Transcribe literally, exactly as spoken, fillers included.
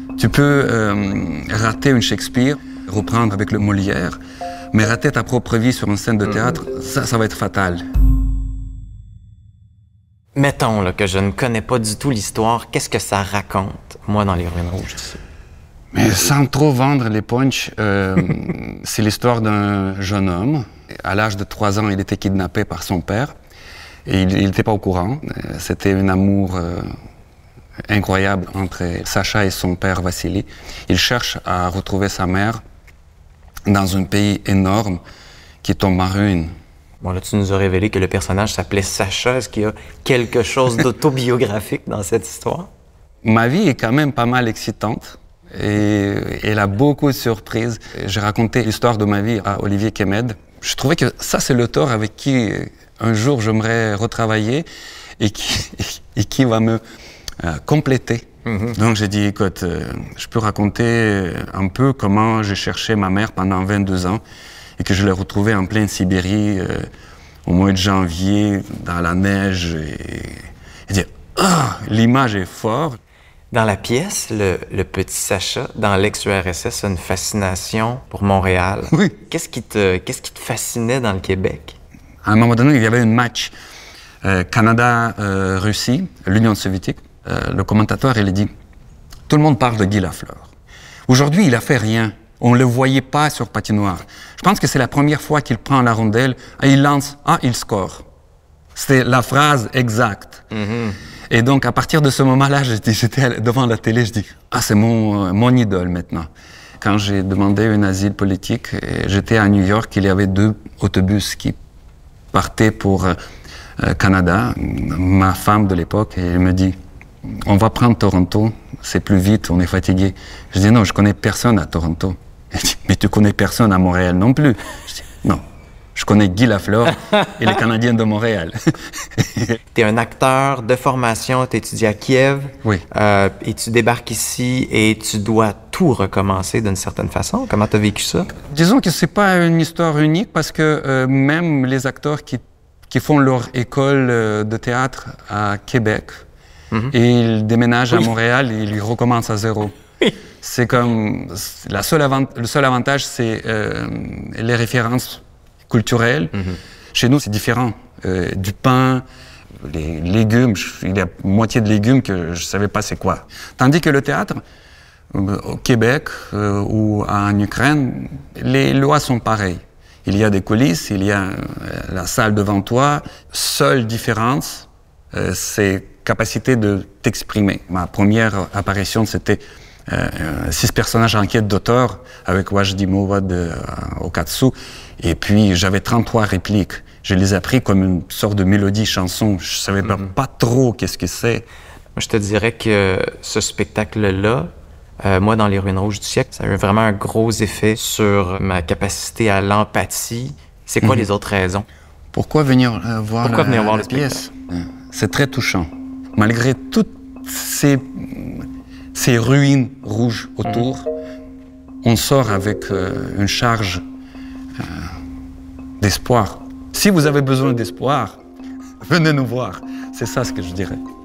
Tu peux euh, rater une Shakespeare, reprendre avec le Molière, mais rater ta propre vie sur une scène de théâtre, mmh. ça, ça va être fatal. Mettons là, que je ne connais pas du tout l'histoire, qu'est-ce que ça raconte, moi, dans Les Ruines Rouges? Mais sans trop vendre les punchs, euh, c'est l'histoire d'un jeune homme. À l'âge de trois ans, il était kidnappé par son père et il n'était pas au courant. C'était un amour euh, incroyable entre Sacha et son père Vassili. Il cherche à retrouver sa mère dans un pays énorme qui tombe en ruine. Bon, là, tu nous as révélé que le personnage s'appelait Sacha. Est-ce qu'il y a quelque chose d'autobiographique dans cette histoire? Ma vie est quand même pas mal excitante. Et elle a beaucoup de surprises. J'ai raconté l'histoire de ma vie à Olivier Kemed. Je trouvais que ça, c'est l'auteur avec qui un jour j'aimerais retravailler et qui, et qui va me euh, compléter. Mm-hmm. Donc j'ai dit, écoute, euh, je peux raconter un peu comment j'ai cherché ma mère pendant vingt-deux ans et que je l'ai retrouvée en pleine Sibérie euh, au mois de janvier, dans la neige. Et, et dire, ah, l'image est forte. Dans la pièce, le, le petit Sacha, dans l'ex-U R S S, a une fascination pour Montréal. Oui. Qu'est-ce qui te, qu'est-ce qui te fascinait dans le Québec? À un moment donné, il y avait un match euh, Canada-Russie, euh, l'Union soviétique. Euh, le commentateur, il a dit, tout le monde parle de Guy Lafleur. Aujourd'hui, il a fait rien. On ne le voyait pas sur patinoire. Je pense que c'est la première fois qu'il prend la rondelle et il lance, ah, il score. C'était la phrase exacte. Mm-hmm. Et donc, à partir de ce moment-là, j'étais devant la télé, je dis, ah, c'est mon, mon idole maintenant. Quand j'ai demandé un asile politique, j'étais à New York, il y avait deux autobus qui partaient pour euh, Canada. Ma femme de l'époque, elle me dit, on va prendre Toronto, c'est plus vite, on est fatigué. Je dis, non, je connais personne à Toronto. Elle dit, mais tu connais personne à Montréal non plus. Je dis, non. Je connais Guy Lafleur et les Canadiens de Montréal. Tu es un acteur de formation, tu étudies à Kiev. Oui. Euh, et tu débarques ici et tu dois tout recommencer d'une certaine façon. Comment tu as vécu ça? Disons que ce n'est pas une histoire unique parce que euh, même les acteurs qui, qui font leur école euh, de théâtre à Québec, mm-hmm. et ils déménagent oui. à Montréal et ils recommencent à zéro. Oui. C'est comme... La seule avant, le seul avantage, c'est euh, les références culturel. Mm-hmm. Chez nous, c'est différent. Euh, du pain, les légumes, il y a moitié de légumes que je ne savais pas c'est quoi. Tandis que le théâtre, euh, au Québec euh, ou en Ukraine, les lois sont pareilles. Il y a des coulisses, il y a euh, la salle devant toi. Seule différence, euh, c'est capacité de t'exprimer. Ma première apparition, c'était Euh, six personnages en quête d'auteur avec Wajdi Mouawad euh, au Katsu. Et puis, j'avais trente-trois répliques. Je les ai appris comme une sorte de mélodie chanson. Je savais mm-hmm. pas, pas trop qu'est-ce que c'est. Moi, je te dirais que ce spectacle-là, euh, moi, dans Les Ruines Rouges du siècle, ça a eu vraiment un gros effet sur ma capacité à l'empathie. C'est quoi mm-hmm. les autres raisons? Pourquoi venir euh, voir Pourquoi la, venir voir la le pièce? C'est très touchant. Malgré toutes ces... ces ruines rouges autour, mmh. on sort avec euh, une charge euh, d'espoir. Si vous avez besoin d'espoir, venez nous voir. C'est ça ce que je dirais.